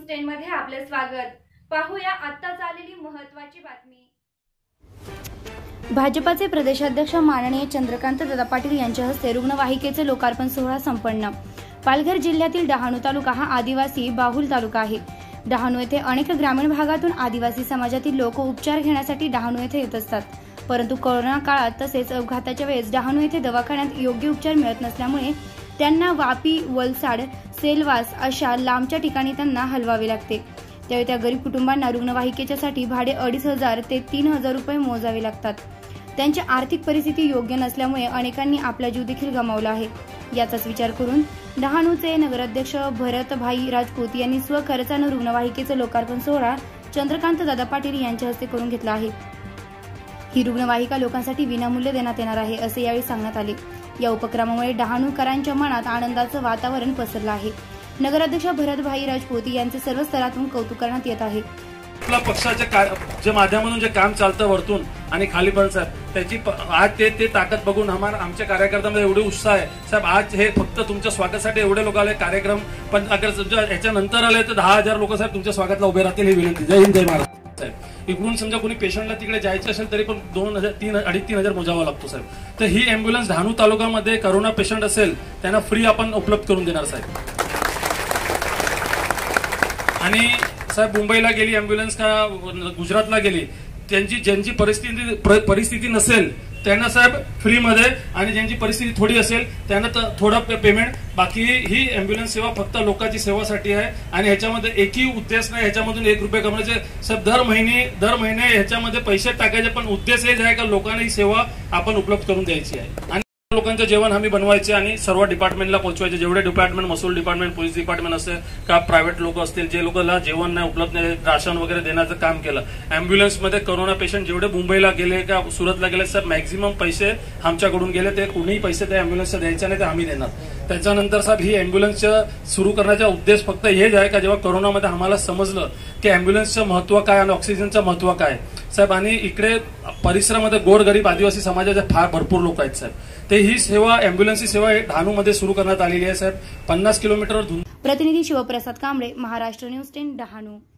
News 10 मध्ये आपले स्वागत। पाहूया आत्ताच आलेली महत्त्वाची बातमी। भाजपाचे प्रदेशाध्यक्ष माननीय चंद्रकांत दादा पाटील यांच्या हस्ते रुग्णवाहिकेचे लोकार्पण सोहळा संपन्न। पालघर जिल्ह्यातील डहाणू तालुका हा आदिवासी बाहुल तालुका आहे। डहाणू येथे अनेक ग्रामीण भागातून आदिवासी समाजातील लोक उपचार घेण्यासाठी डहाणू येथे येत असतात, परंतु कोरोना काळात तसेच अपघाताच्या वेळेस डहाणू येथे दवाखान्यात योग्य उपचार मिळत नसल्यामुळे त्यांना वापी, वलसाड, सेलवास अशा लांबच्या ठिकाणी त्यांना हलवावे लागते। त्यावेळी त्या गरीब कुटुंबांना रुग्णवाहिकेच्यासाठी भाडे 2,500 ते 3,000 रुपये मोजावे लागतात। त्यांची आर्थिक परिस्थिती योग्य नसल्यामुळे अनेकांनी आपला जीव देखील गमावला आहे। याचाच विचार करून डहाणूचे नगराध्यक्ष भरतभाई राजपूत यांनी स्वखर्चाने रुग्णवाहिकेचे लोकार्पण सोहळा चंद्रकांत दादा पाटील यांच्या हस्ते करून घेतला आहे। ही रुग्णवाहिका लोकांसाठी विनामूल्य देण्यात येणार आहे असे यावेळी सांगण्यात आले। या उपक्रमामुळे डहाणूकरांच्या मनात आनंदाचे वातावरण पसरले आहे। नगराध्यक्ष भरतभाई राजपूत यांचे सर्व स्तरातून कौतुक करण्यात येत आहे। आपल्या पक्षाच्या जे माध्यमातून जे काम चालतं वरतून आणि खाली पण साहेब त्याची आज ते ताकद बघून आमच्या कार्यकर्त्यांमध्ये एवढे उत्साह आहे साहेब। आज हे फक्त तुमच्या स्वागतासाठी एवढे लोक आले कार्यक्रम, पण अगर याच्यानंतर आले तर 10,000 लोक साहेब तुमच्या स्वागताला उभे राहतील ही विनंती। जय हिंद, जय महाराष्ट्र साहेब। इकडून समजा कोणी पेशंटला तिकडे जायचं असेल तरी पण 2,000, 3,500 मोजावा लागतो साहेब। तर ही अँब्युलन्स डहाणू तालुक्यामध्ये कोरोना पेशंट असेल त्यांना फ्री आपण उपलब्ध करून देणार साहेब। आणि साहेब मुंबईला गेली अँब्युलन्स का गुजरातला गेली, ज्यांची परिस्थिती नसेल त्यांना साहेब फ्री मध्ये, आणि ज्यांची परिस्थिती थोडी असेल त्यांना थोडा पेमेंट, बाकी ही अँब्युलन्स सेवा फक्त लोकांची सेवासाठी आहे। आणि ह्याच्यामध्ये एकही उद्देश नाही ह्याच्यामधून 1 रुपये कमवायचे साहेब। दर महिने ह्याच्यामध्ये पैसे टाकायचे, पण उद्देश हेच आहे का लोकांना ही सेवा आपण उपलब्ध करून द्यायची आहे। आणि लोकांचं जेवण आम्ही बनवायचे आणि सर्व डिपार्टमेंटला पोहोचवायचे, जेवढे डिपार्टमेंट, महसूल डिपार्टमेंट, पोलीस डिपार्टमेंट असेल का प्रायव्हेट लोक असतील, जे लोकांना जेवण नाही उपलब्ध नाही, राशन वगैरे देण्याचं काम केलं। अँब्युलन्स मध्ये कोरोना पेशंट जेवढे मुंबईला गेले का सुरतला गेले साहेब मॅक्झिमम पैसे आमच्याकडून गेले, ते कुणीही पैसे त्या अँब्युलन्सचे द्यायचे नाही, ते आम्ही देणार। त्याच्यानंतर साहेब ही अँब्युलन्स सुरू करण्याचा उद्देश फक्त हेच आहे का जेव्हा कोरोनामध्ये आम्हाला समजलं की अँब्युलन्सचं महत्व काय आणि ऑक्सिजनचं महत्व काय साहेब, आणि इकडे परिसरामध्ये गोरगरीब आदिवासी समाजाचे फार भरपूर लोक आहेत साहेब, ते ही सेवा अँब्युलन्सची सेवा डहाणू मध्ये सुरू करण्यात आलेली आहे साहेब। 50 किलोमीटर। प्रतिनिधी शिवप्रसाद कांबळे, महाराष्ट्र न्यूज 10 डहाणू।